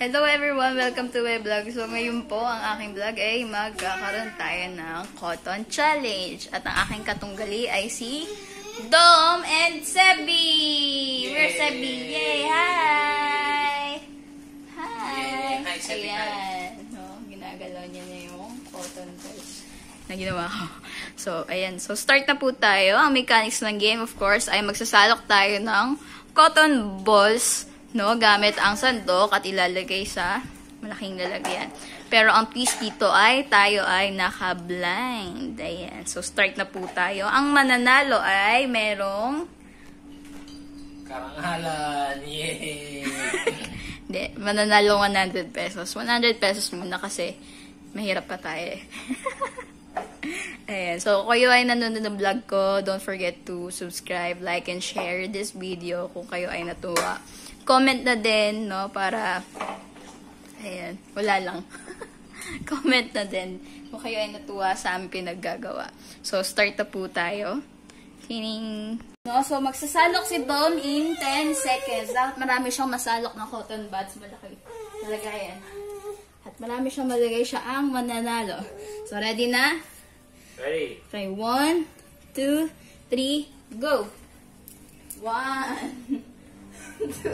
Hello everyone! Welcome to my vlog. So ngayon po, ang aking vlog ay magkakaroon tayo ng cotton challenge. At ang aking katunggali ay si Dom and Sebi! Where's Sebi? Yay! Hi! Hi! Hi, Sebi! Ayan. No, ginagalaw niya na yung cotton balls na ginawa ko. So, ayan. So, start na po tayo. Ang mechanics ng game, of course, ay magsasalok tayo ng cotton balls, no, gamit ang sandok at ilalagay sa malaking lalagyan. Pero ang twist dito ay tayo ay naka-blind. Ayan. So, start na po tayo. Ang mananalo ay merong karangalan. Yay! hindi, mananalo 100 pesos. 100 pesos muna kasi mahirap pa tayo eh. Ayan. So, kung kayo ay nanonood ng vlog ko, don't forget to subscribe, like, and share this video kung kayo ay natuwa. Comment na din, no, para, ayan, wala lang. Comment na din kung kayo ay natuwa sa aming pinaggagawa. So, start na po tayo. Tining. No, so, magsasalok si Dom in 10 seconds. Dapat marami siyang masalok na cotton buds. Malaki. Malagayan. At marami siyang malagay siya ang mananalo. So, ready na? Ready? Okay, 1, 2, 3, go! 1, 2,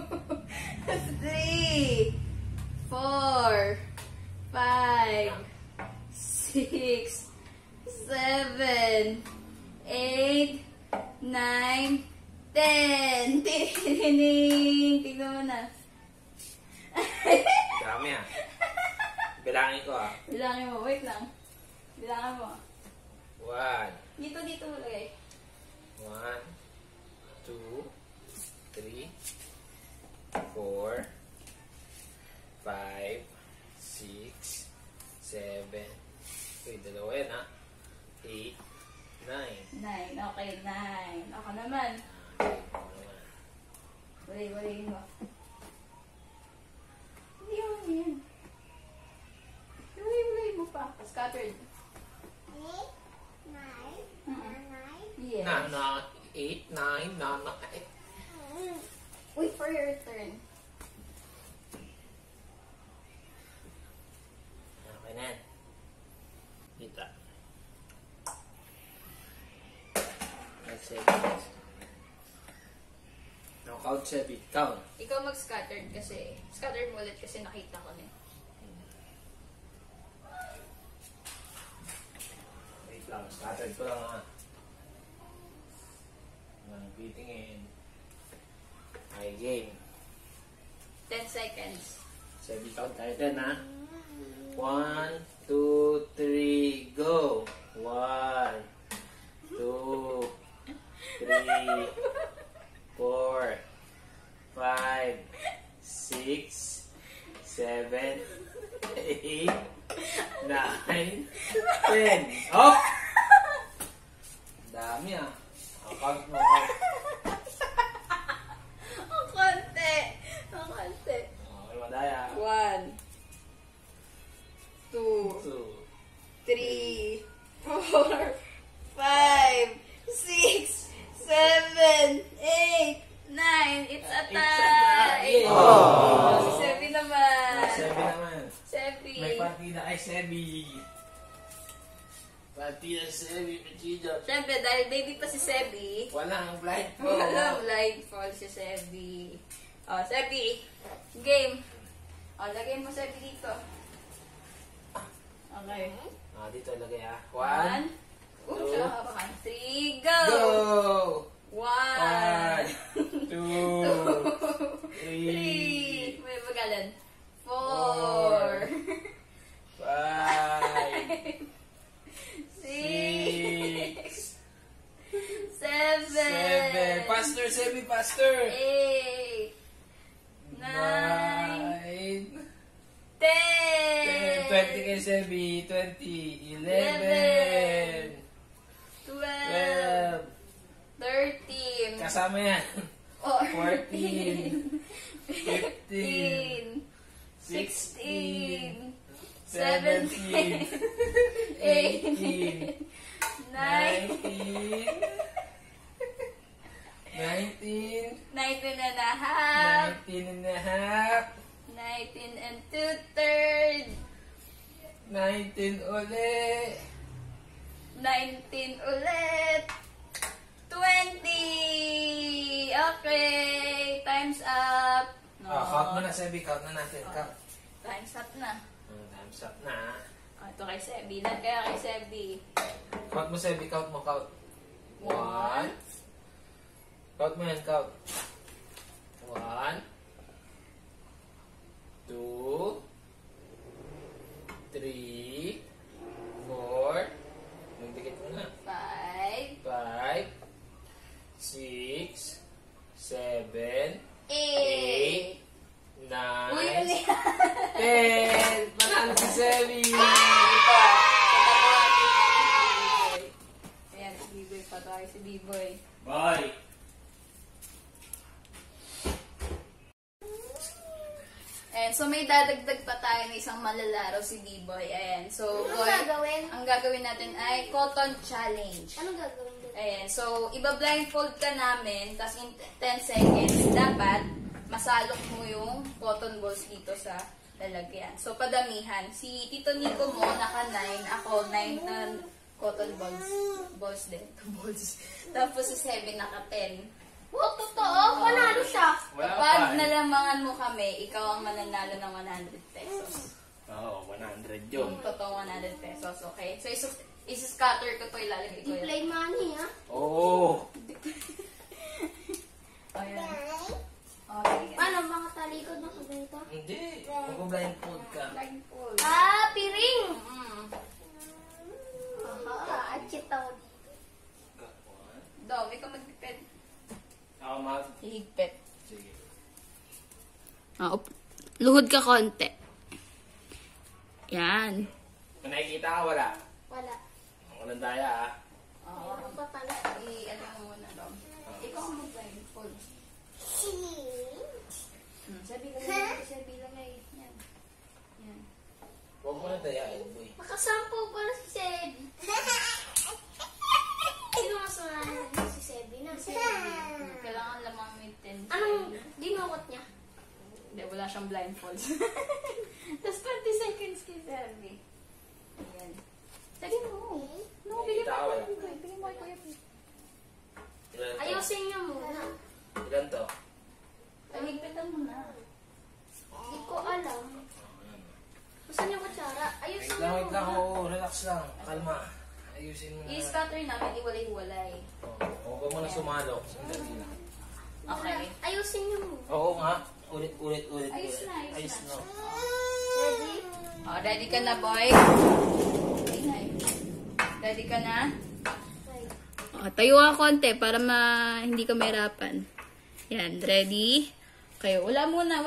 3, 4, 5, 6, 7, 8, 9, 10. Tinining! Tignan mo na. Dami ah. Bilangin ko ah. Bilangin mo. Wait lang. Bilangin mo. 1, Dito mo lagay. 1, 2, 3, 4, 5, 6, 7. Wait, dalawa yan ah. 8, 9. 9. Okay, 9. Ako naman. Walayin mo. Hindi mo yan. Walayin mo pa. Scattered. 8, 9, 9. Yes. 8, 9, 9. Wait for your turn. Okay na. Kita. Let's say this. Knockout 7. Count. Ikaw mag-scattered kasi. Scattered mo ulit kasi nakita ko na eh. Wait lang. Scattered ko lang ah. Bitingin. Okay, game. 10 seconds. 7 count tayo din ha. 1, 2, 3, go! 1, 2, 3, 4, 5, 6, 7, 8, 9, 10. Oh! Dami ah. Count mo. Ang konti. Ang konti. Okay, madaya. 1, 2, 2, 3, 4, 5, 6, 7, 8, 9. It's a tie! Oh! Si Sebi naman. Sebi naman. Sebi. May partida ay Sebi. Partida Sebi, Pachida. Siyempre, dahil baby pa si Sebi, Walang blind po. walang blindfold si Sebi. O, Sebi, game. O, lagay mo Sebi dito. Okay. Dito lagay ah. 1, 2, 3, go! go! 1, 2, 3, 3, may magalan. 4, 5, 6, 6, 7, 7. Faster, Sebi, faster. 8, 9, 9, 10, 20 kay Sebi, 20, 11, 12, 12, 13, kasama yan, 14, 15, 15, 16, 17, 18, 19, 19, 19 and a half, 19 and a half, 19 19 uli. 19 ulit. 20! Okay, time's up. Count mo na, Sebi. Count na natin. Count. Time's up na. Time's up na. Ito kay Sebi. Lahat kaya kay Sebi. Count mo, Sebi. Count mo. Count. 1. Count mo yan. Count. 1, 2, 3, 4. Magdikit mo na. 5, 5, 6, 7, 8. 9, Uy, uli. 10. Panalo si Sebi. Ayan, si B-Boy pa tayo. Si B-Boy. Bye. Ayan, so may dadagdag pa tayo na isang malalaro si B-Boy. Ayan, so Anong boy, gagawin? ang gagawin natin ay cotton challenge. Anong gagawin doon? Ayan, so iba-blindfold ka namin, tapos in 10 seconds, dapat masalok mo yung cotton balls dito sa lalagyan. So padamihan. Si Tito Nico mo, naka 9. Ako, 9 na cotton balls. Balls din. Balls. Tapos si 7 naka 10. Oh, totoo? Panalo siya. Wala Kapag pa, eh. nalamangan mo kami, ikaw ang mananalo ng 100 pesos. Oo, 100 yun. Yung totoo 100 pesos, okay? So, isuscatter ko to, ilalagay ko Di play money, ha? Oo. Ayan. Okay. Ano, mga talikod na ganito? Hindi. Mag-blindfold ka. Blindfold. Ah, piring! Aha. At chitaw. Daw, ikaw magpiped. Ako mag... Hihigpit. Sige. Luhod ka konti. Yan. Kung nakikita ka, wala. Wala. Walang daya, ah. Ano pa pala? I-ano mo muna, Dom. Ikaw ang mag-blindfold. Sabi lang ay. Yan. Yan. Huwag mo na dayain, boy. Nakasampo pala si Sebi. Sino mas maraming si Sebi na? Kailangan lamang may 10. Anong dinukot niya? Hindi, wala siyang blindfold. Tapos 20 seconds kay Servi. Ayan. Sabi mo. No, bigyan mo ako. Bigyan mo ako. Ilan to? Ayusin niyo muna. Ilan to? Paligpitan mo na. Hindi ko alam. Gusto niyo kutsara? Ayusin niyo Wait lang. muna. Oo, relax lang. Kalma. Ayusin mo na. I-scatter namin, iwalay-walay. Huwag mo na sumalok. Sandali lang. Okay. Ayusin niyo muna. Oo nga. Ulit. Ayos na, ayos Ayos na. na. Ready? Oh, ready ka na, boy? Ready ka na? Okay. Oh, tayo ka konti para hindi ka mahirapan. Yan, ready? Kayo, wala muna.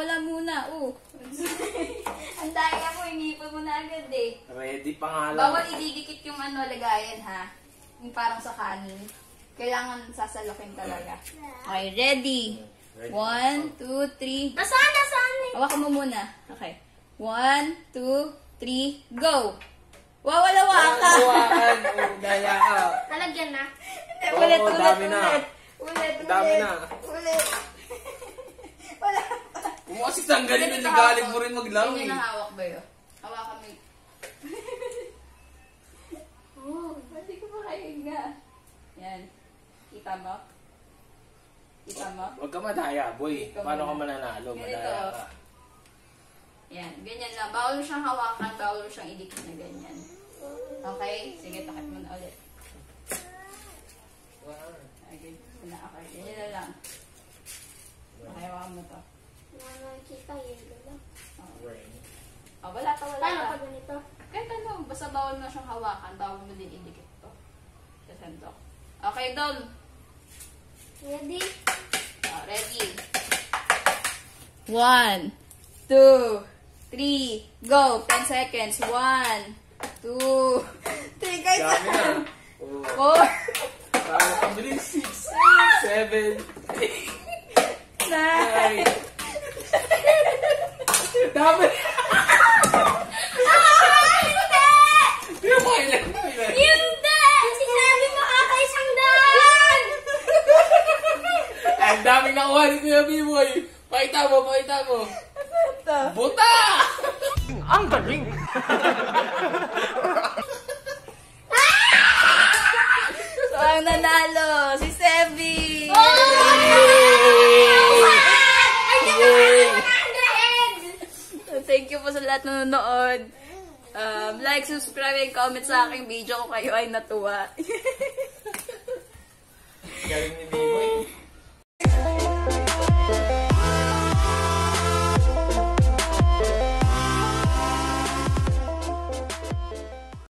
Ang daya mo, inipon mo na agad eh. Ready pa nga lang. Bawal ididikit yung lagayan ha. Yung parang sa kanin. Kailangan sasalokin talaga. Okay, ready? 1, 2, 3. Nasaan? Hawakan mo muna. Okay. 1, 2, 3, go! Wawalawa ka! Hawakan. Daya ka. Nalagyan na. Oo, dami na. Ulit. Dami na. Ulit. Wala pa. Kung kasi tanggalin na galing mo rin maglaro Hindi eh. na hawak ba yun? Hawakan mo yun. Hindi ko makahinga. Yan. Kita mo? Huwag ka madaya, boy. Ikaw Paano ka muna. mananalo? Ganito. Madaya ka. Yan. Ganyan lang. Bawal mo siyang hawakan. Bawal mo siyang idikit na ganyan. Okay? Sige, takip mo na ulit. Okay. Okay. Ganyan na lang. Okay, hawakan mo to. Nakikita, yelo lang. Oh, wala pa, wala Paano pa. pag ganito? Kahit ano, basta bawal mo siyang hawakan, bawal mo din idikit to. Sa sandok. Okay, Dom. Ready? Oh, ready. 1, 2, 3, go. 10 seconds. 1, 2, 3, guys. Dami na. 4, Paano ka bilis? 6, 7, 8, 9. 9. Dami. Hindi! Sinabi mo kakaisang daan! Ang daming nakuha ni Kuya B-Boy. Pakita mo. Ito. Buta! Ang galing! So, ang nanalo, si Sebi! Thank you po sa lahat na nanonood. Like, subscribe, and comment sa aking video kung kayo ay natuwa. Galing ni Biboy.